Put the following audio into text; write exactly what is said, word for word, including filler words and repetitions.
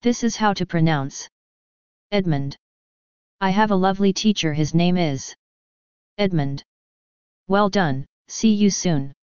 This is how to pronounce Edmund. I have a lovely teacher, his name is Edmund. Well done, see you soon.